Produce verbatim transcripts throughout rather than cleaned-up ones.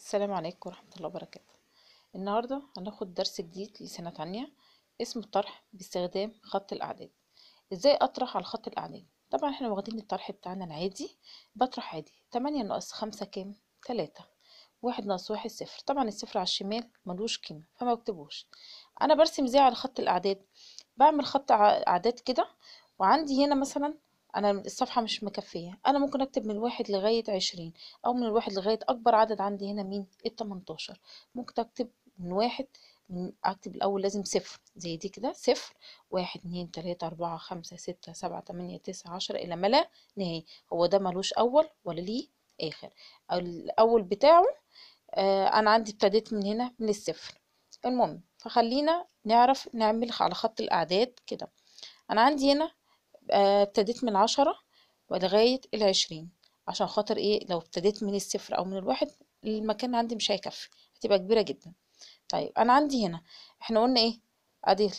السلام عليكم ورحمة الله وبركاته. النهاردة هناخد درس جديد لسنة تانية اسمه الطرح باستخدام خط الأعداد. ازاي أطرح على خط الأعداد؟ طبعا احنا واخدين الطرح بتاعنا العادي، بطرح عادي. تمانية ناقص خمسة كام؟ تلاتة. واحد ناقص واحد صفر. طبعا الصفر على الشمال ملوش قيمة فما بكتبوش. أنا برسم ازاي على خط الأعداد؟ بعمل خط أعداد كده، وعندي هنا مثلا انا الصفحة مش مكفية، انا ممكن اكتب من الواحد لغاية عشرين، او من الواحد لغاية اكبر عدد عندي هنا مين؟ التمنتاشر. ممكن اكتب من واحد، من اكتب الاول لازم صفر زي دي كده، صفر واحد اتنين تلاتة اربعة خمسة ستة سبعة تمانية تسعة عشرة الى ما لا نهاية. هو ده ملوش اول ولا ليه اخر. الاول بتاعه آه انا عندي ابتديت من هنا من الصفر. المهم فخلينا نعرف نعمل على خط الاعداد كده. انا عندي هنا ابتديت من عشرة ولغاية العشرين، عشان خاطر ايه؟ لو ابتديت من الصفر او من الواحد المكان عندي مش هيكفي، هتبقى كبيرة جدا. طيب انا عندي هنا احنا قلنا ايه؟ ادي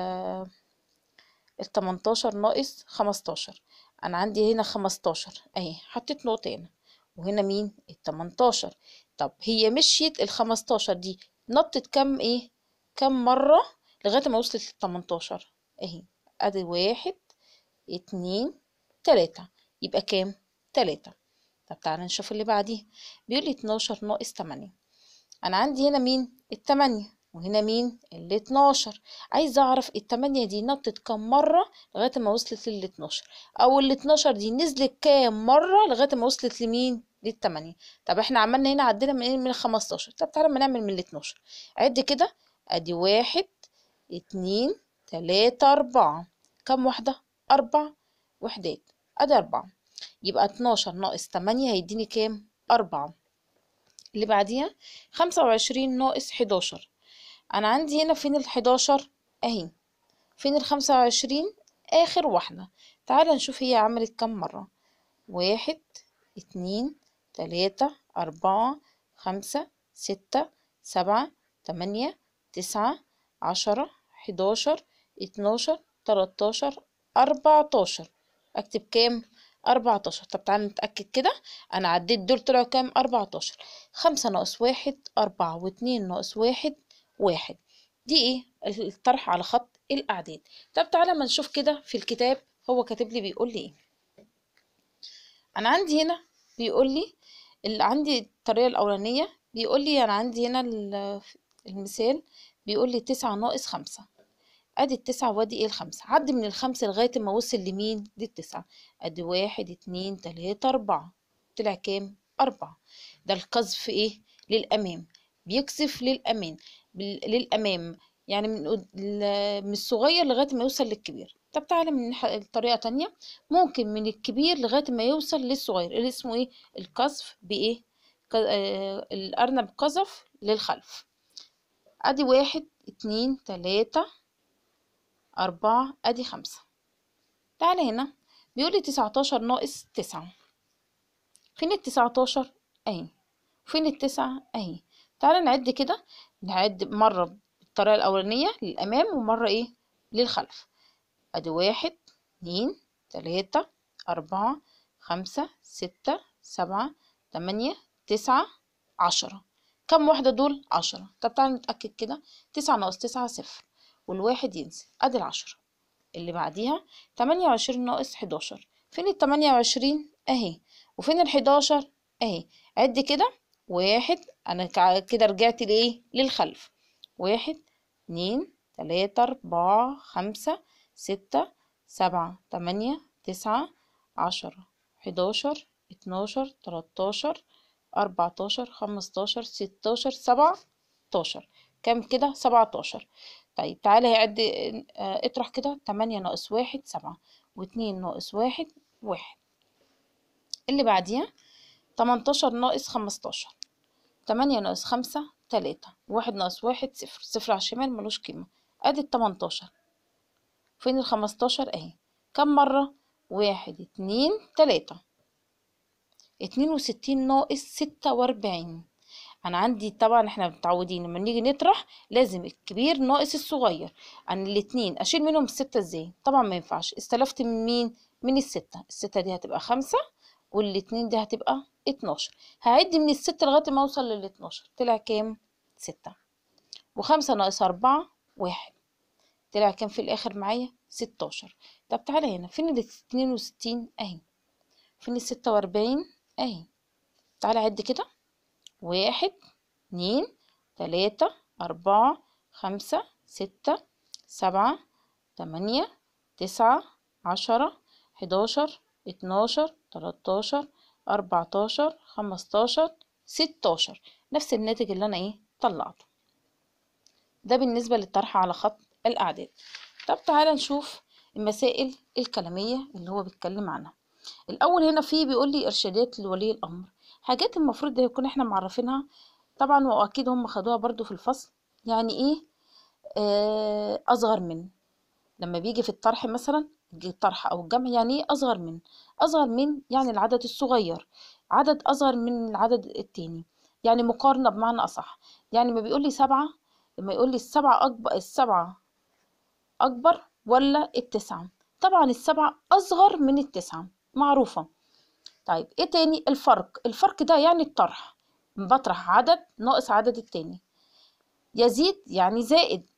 التمنتاشر ناقص خمستاشر. انا عندي هنا خمستاشر اهي، حطيت نقطة هنا، وهنا مين؟ التمنتاشر. طب هي مشيت الخمستاشر دي نطت كم ايه؟ كم مرة لغاية ما وصلت للتمنتاشر؟ اهي ادي واحد اتنين تلاتة، يبقى كام؟ تلاتة. طب تعالى نشوف اللي بعديه. بيقولي اتناشر ناقص تمانية. انا عندي هنا مين؟ التمانية، وهنا مين؟ الاتناشر. عايزة اعرف التمانية دي نطت كام مرة لغاية ما وصلت للاتناشر، او الاتناشر دي نزلت كام مرة لغاية ما وصلت لمين؟ للتمانية. طب احنا عملنا هنا عدينا من ايه؟ من الخمستاشر. طب تعالى ما نعمل من الاتناشر. عد كده، ادي واحد اتنين تلاتة اربعة. كام واحدة؟ اربع وحدات، ادي اربعة. يبقى اتناشر ناقص تمانية هيديني كام؟ اربعة. اللي بعديها خمسة وعشرين ناقص حداشر. انا عندي هنا فين الحداشر؟ اهي. فين الخمسة وعشرين؟ اخر واحدة. تعالى نشوف هي عملت كم مرة. واحد اتنين تلاتة اربعة خمسة ستة سبعة تمانية تسعة عشرة حداشر اتناشر تلاتاشر اربعتاشر. اكتب كام؟ اربعتاشر. طب تعالى نتأكد كده. انا عديت دول طلعوا كام؟ اربعتاشر. خمسة ناقص واحد اربعة، واتنين ناقص واحد واحد. دي ايه؟ الطرح على خط الاعداد. طب تعالى ما نشوف كده في الكتاب هو كاتب لي بيقول لي ايه. انا عندي هنا بيقول لي اللي عندي الطريقه الاولانيه، بيقول لي انا عندي هنا المثال بيقول لي تسعة ناقص خمسة. ادي التسعة وادي ايه الخمسة. عد من الخمسة لغايه ما وصل لمين؟ دي التسعة. ادي واحد اتنين تلاتة اربعة. طلع كام؟ اربعة. ده القذف ايه؟ للامام. بيقذف للامام للامام يعني من من الصغير لغايه ما يوصل للكبير. طب تعالى من طريقه تانية، ممكن من الكبير لغايه ما يوصل للصغير اللي اسمه ايه؟ القذف بايه؟ آه الارنب قذف للخلف. ادي واحد اتنين تلاتة أربعة، أدي خمسة. تعالى هنا بيقولي تسعتاشر ناقص تسعة. فين التسعتاشر؟ أهي. فين التسعة؟ أهي. تعالى نعد كده، نعد مرة بالطريقة الأولانية للأمام ومرة إيه؟ للخلف. أدي واحد اتنين تلاتة أربعة خمسة ستة سبعة تمانية تسعة عشرة. كم واحدة دول؟ عشرة. طب تعالى نتأكد كده. تسعة ناقص تسعة صفر، والواحد ينزل، أدي العشرة. اللي بعديها تمانية وعشرين ناقص حداشر. فين التمانية وعشرين؟ اهي. وفين الحداشر؟ اهي. عد كده. واحد، انا كده رجعت لايه؟ للخلف. واحد اتنين تلاتة اربعة خمسة ستة سبعة تمانية تسعة عشرة حداشر اتناشر تلاتاشر اربعتاشر خمستاشر ستاشر سبعتاشر. كام كده؟ سبعتاشر. طيب تعالى هيعد اه اطرح كده. تمانية ناقص واحد سبعة، واتنين ناقص واحد واحد. اللي بعديها تمنتاشر ناقص خمستاشر. تمانية ناقص خمسة تلاتة، واحد ناقص واحد صفر. صفر على الشمال ملوش قيمة. ادي التمنتاشر. فين الخمستاشر؟ اهي. كم مرة؟ واحد اتنين تلاتة. اتنين وستين ناقص ستة واربعين. انا عندي طبعا احنا متعودين لما نيجي نطرح لازم الكبير ناقص الصغير. عن الاتنين اشيل منهم الستة ازاي؟ طبعا ما ينفعش. استلفت من مين؟ من الستة. الستة دي هتبقى خمسة، والاتنين دي هتبقى اتناشر. هعد من الستة لغاية ما اوصل للاتناشر، طلع كام؟ ستة. وخمسة ناقص أربعة واحد، طلع كام في الآخر معايا؟ ستاشر. طب تعالى هنا، فين الاتنين وستين؟ اهي. فين الستة وأربعين؟ اهي. تعالى عد كده، واحد اتنين تلاتة أربعة خمسة ستة سبعة تمانية تسعة عشرة حداشر اتناشر تلاتاشر أربعتاشر خمستاشر ستاشر، نفس الناتج اللي أنا إيه طلعته. ده بالنسبة للطرح على خط الأعداد. طب تعالى نشوف المسائل الكلامية اللي هو بيتكلم عنها. الأول هنا فيه بيقول لي إرشادات لولي الأمر، حاجات المفروض ده يكون إحنا معرفينها طبعا، وأكيد هم خدوها برضو في الفصل. يعني إيه آه أصغر من؟ لما بيجي في الطرح مثلا، يجي الطرح أو الجمع، يعني إيه أصغر من؟ أصغر من يعني العدد الصغير، عدد أصغر من العدد التاني، يعني مقارنة بمعنى أصح. يعني ما بيقول لي سبعة، لما يقول لي السبعة أكبر، السبعة أكبر ولا التسعة؟ طبعا السبعة أصغر من التسعة، معروفة. طيب ايه تاني؟ الفرق. الفرق ده يعني الطرح، بطرح عدد ناقص عدد التاني. يزيد يعني زائد.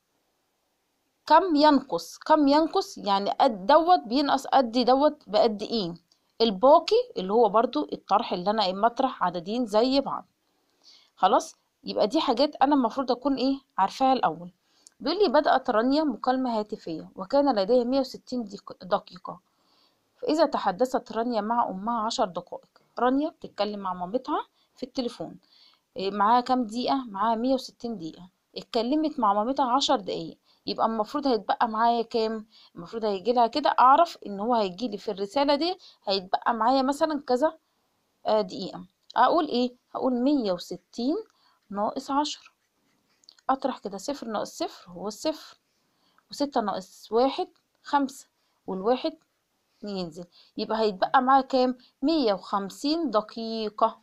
كم ينقص؟ كم ينقص يعني قد دوت بينقص قد دوت بقد ايه. الباقي اللي هو برضو الطرح اللي انا اما اطرح عددين زي بعض. خلاص، يبقى دي حاجات انا المفروض اكون ايه عارفاها الاول. بيقول لي بدأت رانيا مكالمة هاتفية وكان لديها مية وستين دقيقة، فإذا تحدثت رانيا مع أمها عشر دقائق. رانيا بتتكلم مع مامتها في التليفون، معاها كام دقيقة؟ معاها مية وستين دقيقة. اتكلمت مع مامتها عشر دقايق، يبقى المفروض هيتبقى معايا كام؟ المفروض هيجي لها كده، أعرف إن هو هيجي لي في الرسالة دي هيتبقى معايا مثلا كذا دقيقة. أقول إيه؟ هقول مية وستين ناقص عشرة. أطرح كده، صفر ناقص صفر هو الصفر، وستة ناقص واحد خمسة، والواحد ينزل، يبقى هيتبقى معاه كام؟ مية وخمسين دقيقة.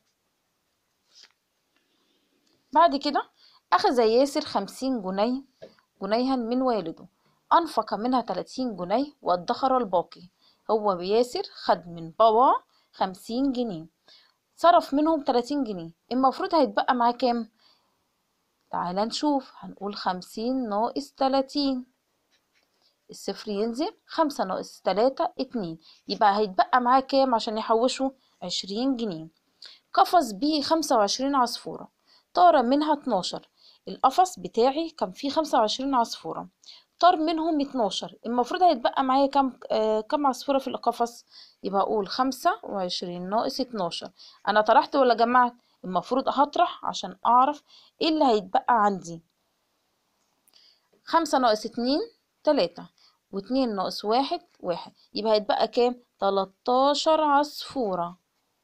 بعد كده أخذ ياسر خمسين جنيه جنيها من والده، أنفق منها تلاتين جنيه وادخر الباقي. هو ياسر خد من بابا خمسين جنيه، صرف منهم تلاتين جنيه، المفروض هيتبقى معاه كام؟ تعالى نشوف. هنقول خمسين ناقص تلاتين، الصفر ينزل، خمسة ناقص تلاتة اتنين، يبقى هيتبقى معاه كام عشان يحوشه؟ عشرين جنيه. قفز بيه خمسة وعشرين عصفورة، طار منها اتناشر. القفص بتاعي كان فيه خمسة وعشرين عصفورة، طار منهم اتناشر، المفروض هيتبقى معايا كام آه كام عصفورة في القفص؟ يبقى اقول خمسة وعشرين ناقص اتناشر. انا طرحت ولا جمعت؟ المفروض هطرح عشان اعرف ايه اللي هيتبقى عندي. خمسة ناقص اتنين تلاتة، واتنين ناقص واحد واحد، يبقى هيتبقى كام؟ تلاتاشر عصفورة.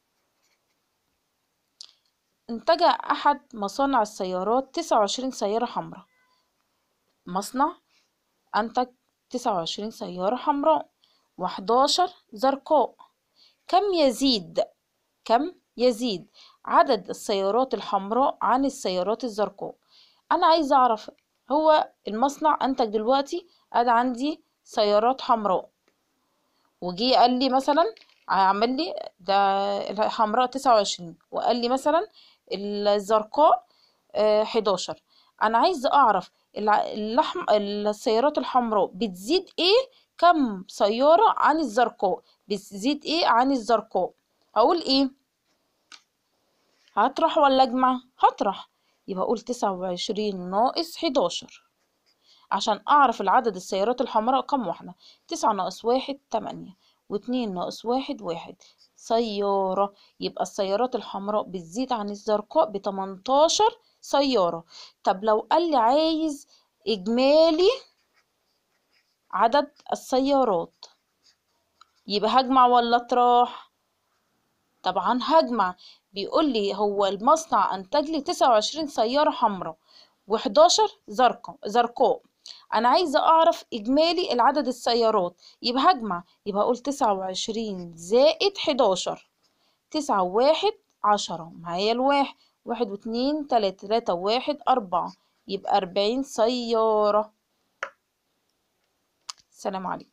انتج أحد مصانع السيارات تسعة وعشرين سيارة حمراء. مصنع أنتج تسعة وعشرين سيارة حمراء وحداشر زرقاء. كم يزيد كم يزيد عدد السيارات الحمراء عن السيارات الزرقاء؟ أنا عايزة أعرف، هو المصنع أنتج دلوقتي أنا عندي سيارات حمراء، وجي قال لي مثلا عمل لي ده الحمراء تسعة وعشرين، وقال لي مثلا الزرقاء حداشر. انا عايزه اعرف اللحم السيارات الحمراء بتزيد ايه، كم سياره عن الزرقاء بتزيد ايه عن الزرقاء. اقول ايه؟ هطرح ولا اجمع؟ هطرح، يبقى اقول تسعة وعشرين ناقص حداشر عشان اعرف العدد السيارات الحمراء كم واحده. تسعة ناقص واحد تمانية، واتنين ناقص واحد واحد، سيارة. يبقى السيارات الحمراء بتزيد عن الزرقاء بتمنتاشر سيارة. طب لو قال لي عايز إجمالي عدد السيارات، يبقى هجمع ولا اطرح؟ طبعا هجمع. بيقول لي هو المصنع أنتج لي تسعة وعشرين سيارة حمراء وحداشر زرقاء زرقاء انا عايزه اعرف اجمالي العدد السيارات، يبقى هجمع، يبقى اقول تسعة وعشرين زائد حداشر، تسعة وواحد عشرة، معايا الواحد، واحد واتنين تلاتة، تلاتة وواحد أربعة، يبقى أربعين سيارة. السلام عليكم.